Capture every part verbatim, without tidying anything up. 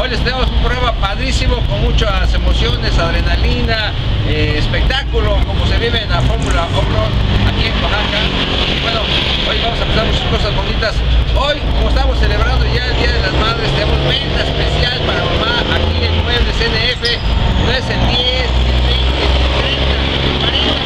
Hoy les tenemos un programa padrísimo con muchas emociones, adrenalina, eh, espectáculo, como se vive en la Fórmula Off-Road aquí en Oaxaca. Y bueno, hoy vamos a empezar muchas cosas bonitas. Hoy, como estamos celebrando ya el Día de las Madres, tenemos venta especial para mamá aquí en Muebles N F. No es el diez, el veinte, el treinta, el cuarenta.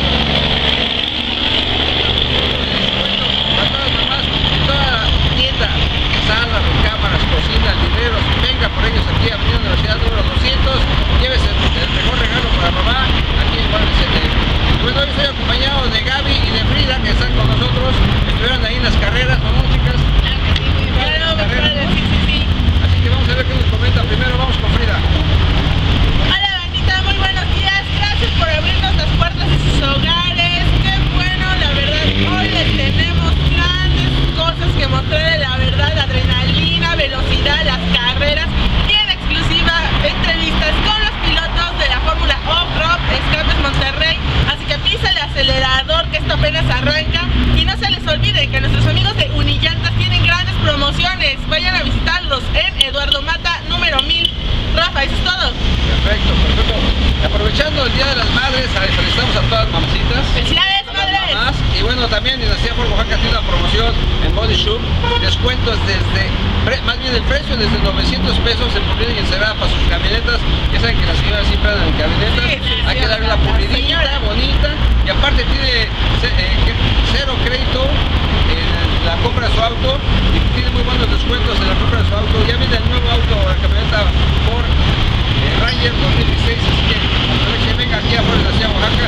Para todas las mamás, toda la tienda, sala, recámaras, cocinas, libreros, venga por ellos aquí a Avenida Universidad número doscientos, llévese el mejor regalo para mamá aquí en Muebles N F. Bueno, hoy estoy acompañado de Gaby y de Frida, que están con nosotros, estuvieron ahí en las carreras, ¿no, chicas? Claro que sí, muy bueno, carreras, ¿no? Sí, sí, sí. Así que vamos a ver qué nos comenta. Primero vamos con Frida. Hola, bandita, muy buenos días. Gracias por abrirnos las puertas de sus hogares. Qué bueno, la verdad, hoy les tenemos grandes cosas que mostrarles, la verdad, adrenalina, velocidad, las carreras y en exclusiva entrevistas con los pilotos de la Fórmula Off-Road Escapes Monterrey. Así que pisa el acelerador, que esto apenas arranca, y no se les olvide que nuestros amigos de Unillantas tienen grandes promociones. Vayan a visitarlos en Eduardo Mata número mil. Rafa, eso es todo. Perfecto, perfecto. Aprovechando el Día de las Madres, felicitamos a todas las mamacitas. ¡Felicidades, madres! Mamás. Y bueno, también Dinastía por Oaxaca tiene una promoción en Body Shop, descuentos desde, más bien el precio desde novecientos pesos en pulida y encerada para sus camionetas. Ya saben que las señoras siempre andan en camionetas. Sí, sí, hay sí, que darle una pulidita bonita, y aparte tiene eh, cero crédito en la compra de su auto y tiene muy buenos descuentos en la compra de su auto. Ya viene el nuevo auto, la camioneta Ford eh, Ranger dos mil dieciséis, así que aprovechen, venga aquí a Ford hacia Oaxaca.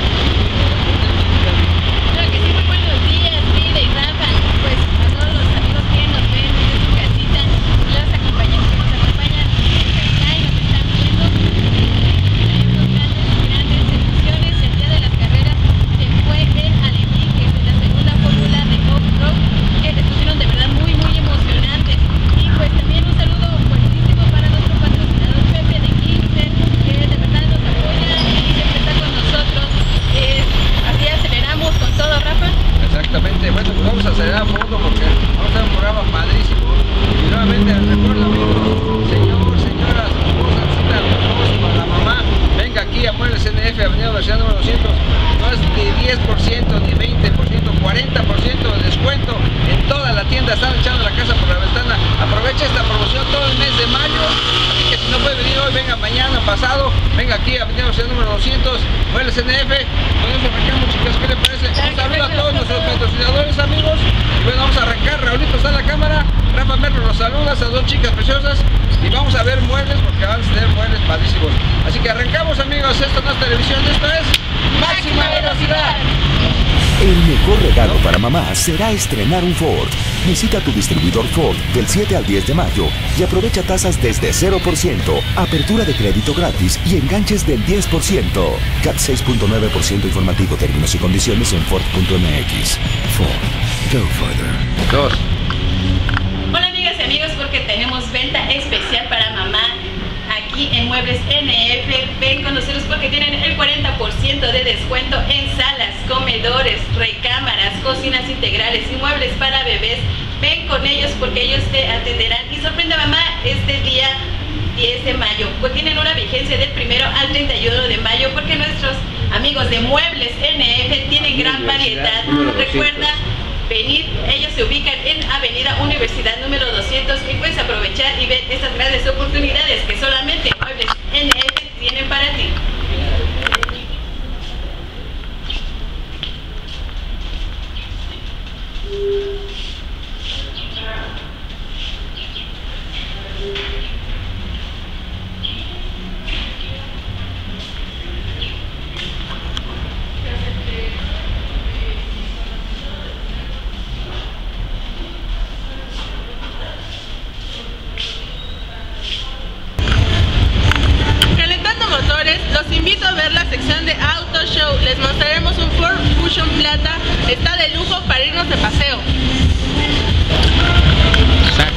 Claro que sí, muy buenos días, Frida y Rafa. Pues a todos los amigos que nos ven desde su casita, los acompañantes que nos acompañan en Shanghai, nos están viendo. Tenemos grandes, grandes emociones. El día de las carreras se fue el Alevín, que es la segunda fórmula de off-road, que estuvieron de verdad muy, muy emocionantes. Y pues también un saludo fuertísimo para nuestro patrocinador Pepe de Kingston, que de verdad nos apoya y siempre está con nosotros. Eh, así aceleramos con todo, Rafa. Exactamente, bueno, pues vamos a acelerar a fondo porque vamos a hacer un programa padrísimo. Y nuevamente les recuerdo, amigos, señor, señora, su esposa, cita, para la mamá, venga aquí a Muebles N F, Avenida Universidad número doscientos. No es ni diez por ciento, ni veinte por ciento, cuarenta por ciento de descuento en toda la tienda. Están echando la casa por la ventana. Aprovecha esta promoción todo el mes de mayo. Así que si no puede venir hoy, venga mañana, pasado. Venga aquí a Avenida Universidad número doscientos, Muebles N F. Con eso arrancamos, chicas, ¿qué le parece? Un saludo a todos nuestros patrocinadores, amigos. Y bueno, vamos a arrancar. Raulito está en la cámara. Rafa Merlo nos saluda, esas dos chicas preciosas. Y vamos a ver muebles porque van a tener muebles padrísimos. Así que arrancamos, amigos. Esto no es televisión, esto es máxima velocidad. El mejor regalo para mamá será estrenar un Ford. Visita tu distribuidor Ford del siete al diez de mayo y aprovecha tasas desde cero por ciento, apertura de crédito gratis y enganches del diez por ciento. C A T seis punto nueve por ciento informativo, términos y condiciones en Ford punto M X. Ford, go further. Dos. Hola amigas y amigos, porque tenemos venta especial para mamá aquí en Muebles N F. Ven con nosotros porque tienen el cuarenta por ciento de descuento en salas, comedores, recámaras, cocinas integrales y muebles para bebés. Ven con ellos porque ellos te atenderán y sorprende a mamá este día diez de mayo. Pues tienen una vigencia del primero al treinta y uno de mayo porque nuestros amigos de Muebles N F tienen gran variedad. Recuerda venir, ellos se ubican en Avenida Universidad número doscientos y puedes aprovechar y ver estas grandes oportunidades que solamente Muebles N F tienen para ti. Los invito a ver la sección de Auto Show. Les mostraremos un Ford Fusion Plata. Está de lujo para irnos de paseo. Exacto.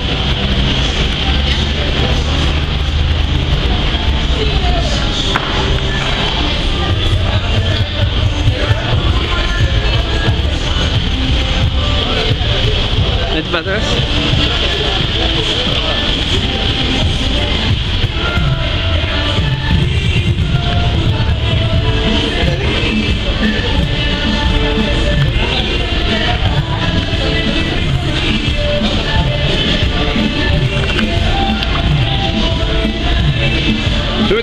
¿Vete para atrás?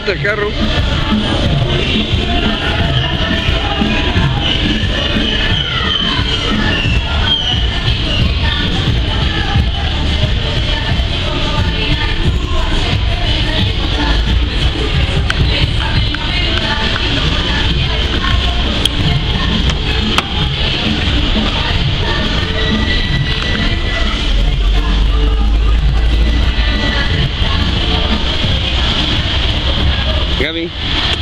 ahorita el carro. Gaby.